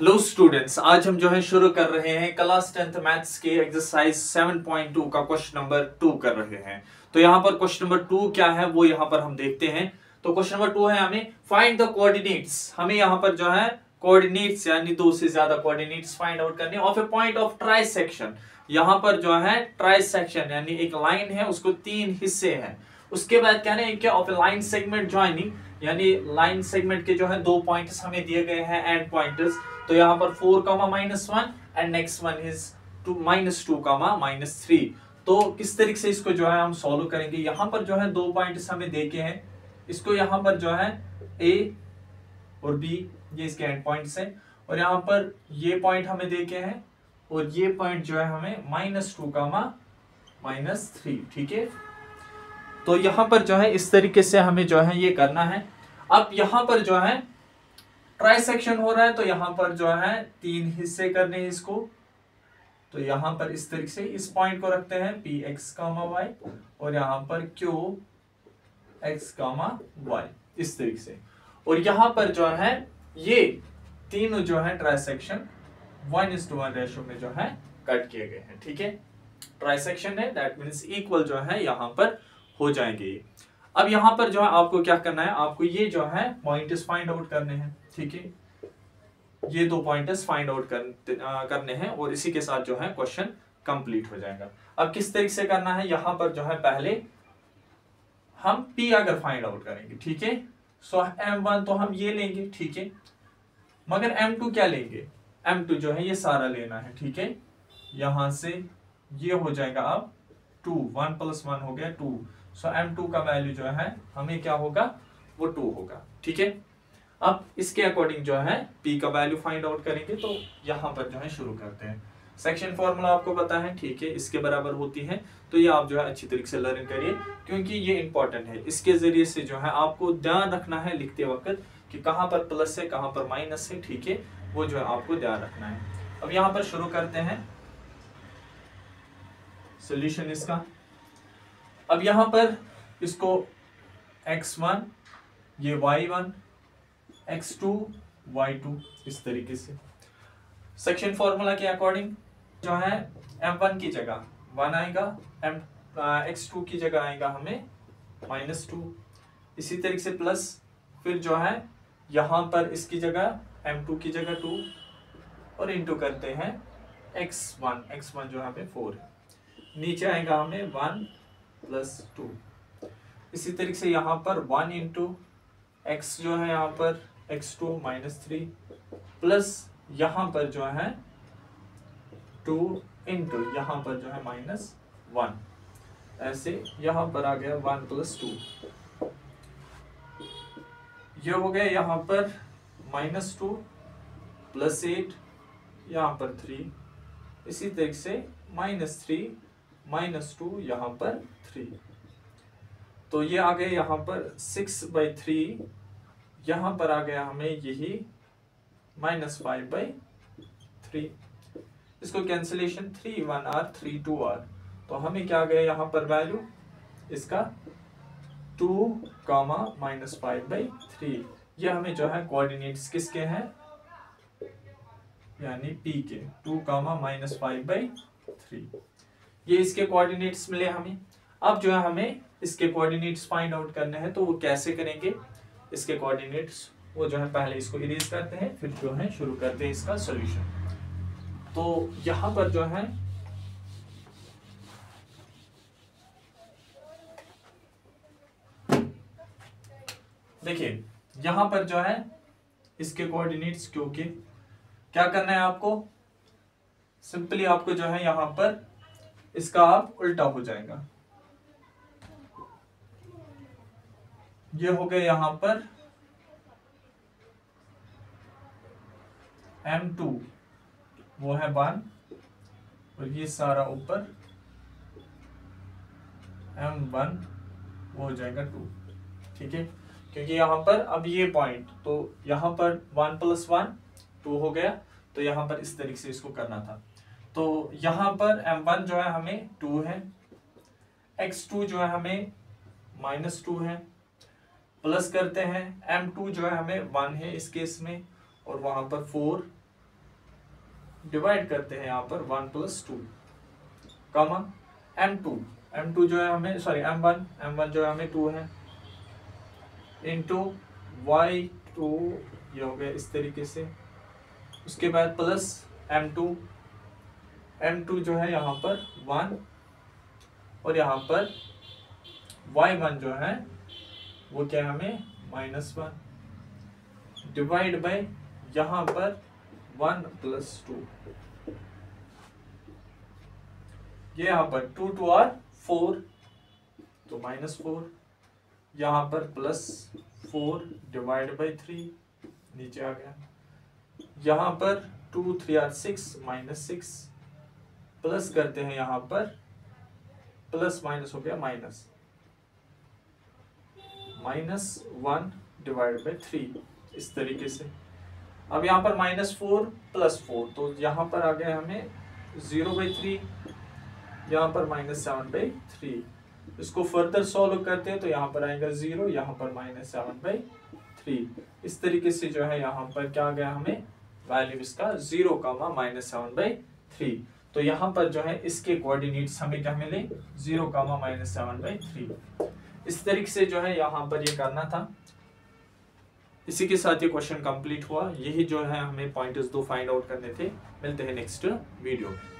Hello students, आज हम जो है शुरू कर रहे हैं क्लास 10th मैथ्स के एक्सरसाइज 7.2 का क्वेश्चन नंबर 2 कर रहे हैं। तो यहाँ पर क्वेश्चन नंबर 2 क्या है वो यहाँ पर हम देखते हैं। तो क्वेश्चन नंबर 2 है हमें फाइंड द कोऑर्डिनेट्स। हमें यहाँ पर जो है कोऑर्डिनेट्स यानी दो से ज्यादा कोऑर्डिनेट्स फाइंड आउट करने of a point of trisection. यहाँ पर जो है ट्राइसेक्शन यानी एक लाइन है, उसको तीन हिस्से हैं। उसके बाद क्या है क्या of a line segment joining, यानी लाइन सेगमेंट के जो है दो पॉइंट्स हमें दिए गए हैं एंड पॉइंटर्स। तो यहाँ पर 4, -1 एंड नेक्स्ट वन इज -2, -3। तो किस तरीके से इसको जो है हम सॉल्व करेंगे। यहाँ पर जो है दो पॉइंट्स हमें देके हैं, इसको यहाँ पर जो है A और B ये इसके एंड पॉइंट्स हैं, और यहाँ पर ये पॉइंट हमें देके हैं और ये पॉइंट जो है हमें -2, -3। ठीक है, तो यहाँ पर जो है इस तरीके से हमें जो है ये करना है। अब यहाँ पर जो है ट्राइसेक्शन हो रहा है, तो यहाँ पर जो है तीन हिस्से करने हैं इसको। तो यहाँ पर इस तरीके से इस पॉइंट को रखते हैं Px, y और यहाँ पर Qx, y इस तरीके से। और यहाँ पर जो है ये तीनों जो है ट्राइसेक्शन 1:1 रेशो में जो है कट किए गए हैं। ठीक है, ट्राइसेक्शन है दैट मींस इक्वल जो है यहाँ पर हो जाएंगे। अब यहाँ पर जो है आपको क्या करना है, आपको ये जो है पॉइंट्स फाइंड आउट करने हैं। ठीक है, ये दो पॉइंट्स फाइंड आउट करने हैं और इसी के साथ जो है क्वेश्चन कंप्लीट हो जाएगा। अब किस तरीके से करना है, यहाँ पर जो है पहले हम P अगर फाइंड आउट करेंगे, ठीक है, सो M1 तो हम ये लेंगे, ठीक है, मगर M2 क्या लेंगे, M2 जो है ये सारा लेना है। ठीक है, यहां से ये हो जाएगा अब 2, 1 + 1 हो गया 2। सो M2 का वैल्यू जो है हमें क्या होगा, वो 2 होगा। ठीक है, अब इसके अकॉर्डिंग जो है P का वैल्यू फाइंड आउट करेंगे। तो यहाँ पर जो है शुरू करते हैं। सेक्शन फॉर्मूला आपको पता है, ठीक है, इसके बराबर होती है। तो ये आप जो है अच्छी तरीके से लर्न करिए क्योंकि ये इंपॉर्टेंट है। इसके जरिए से जो है आपको ध्यान रखना है लिखते वक्त कि कहाँ पर प्लस है कहाँ पर माइनस है। ठीक है, वो जो है आपको ध्यान रखना है। अब यहाँ पर शुरू करते हैं सोल्यूशन इसका। अब यहाँ पर इसको x1 ये y1 x2 y2 इस तरीके से सेक्शन फॉर्मूला के अकॉर्डिंग जो है m1 की जगह 1 आएगा, x2 की जगह आएगा हमें -2, इसी तरीके से प्लस, फिर जो है यहाँ पर इसकी जगह m2 की जगह 2 और इंटू करते हैं x1 जो हमें 4 है, नीचे आएगा हमें 1 + 2। इसी तरीके से यहाँ पर 1 इंटू x जो है यहाँ पर x2 -3 प्लस यहाँ पर जो है 2 इंटू यहाँ पर जो है -1, ऐसे यहाँ पर आ गया 1 + 2। ये हो गया यहाँ पर -2 + 8 यहाँ पर 3, इसी तरीके से -3 -2 यहाँ पर 3। तो ये आ गए यहाँ पर 6/3, यहाँ पर आ गया हमें यही -5/3। इसको कैंसिलेशन 3 1 r 3 2 r, तो हमें क्या आ गया यहाँ पर वैल्यू इसका 2, -5/3। ये हमें जो है कोऑर्डिनेट्स किसके हैं, यानी P के 2, -5/3, ये इसके कोऑर्डिनेट्स मिले हमें। अब जो है हमें इसके कोऑर्डिनेट्स फाइंड आउट करने हैं, तो वो कैसे करेंगे, इसके कोऑर्डिनेट्स वो जो है पहले इसको इरेज करते हैं, फिर जो है शुरू करते हैं इसका सॉल्यूशन। तो यहां पर जो है देखिए, यहां पर जो है इसके कोऑर्डिनेट्स, क्योंकि क्या करना है आपको, सिंपली आपको जो है यहां पर इसका आप उल्टा हो जाएगा। ये हो गए यहां पर M2 वो है 1 और ये सारा ऊपर M1 वो हो जाएगा 2। ठीक है, क्योंकि यहाँ पर अब ये पॉइंट, तो यहाँ पर 1 + 1 2 हो गया, तो यहाँ पर इस तरीके से इसको करना था। तो यहाँ पर M1 जो है हमें 2 है, x2 जो है हमें -2 है, प्लस करते हैं M2 जो है हमें 1 है इस केस में, और वहां पर 4 डिवाइड करते हैं यहाँ पर 1 + 2 कॉमा m2 जो है हमें सॉरी m1 जो है हमें 2 है इंटू y2 ये हो गया इस तरीके से। उसके बाद प्लस m2 जो है यहाँ पर 1 और यहाँ पर y1 जो है वो क्या है हमें -1 डिवाइड बाय यहाँ पर 1 + 2 ये यहाँ पर 2 2 और 4 तो -4 यहाँ पर +4 डिवाइड बाय 3 नीचे आ गया। यहाँ पर 2 3 और 6 -6 प्लस करते हैं यहाँ पर प्लस माइनस हो गया -1 डिवाइड बाय 3 इस तरीके से। अब यहाँ पर -4 + 4 तो यहाँ पर आ गया हमें 0/3 यहाँ पर -7/3। इसको फर्दर सॉल्व करते हैं तो यहाँ पर आएगा 0 यहाँ पर -7/3 इस तरीके से जो है यहाँ पर क्या आ गया हमें वैल्यू इसका 0, -7/3। तो यहाँ पर जो है इसके कोऑर्डिनेट्स हमें क्या मिले 0, -7/3। इस तरीके से जो है यहाँ पर ये करना था। इसी के साथ ये क्वेश्चन कंप्लीट हुआ। यही जो है हमें पॉइंटर्स 2 फाइंड आउट करने थे। मिलते हैं नेक्स्ट वीडियो में।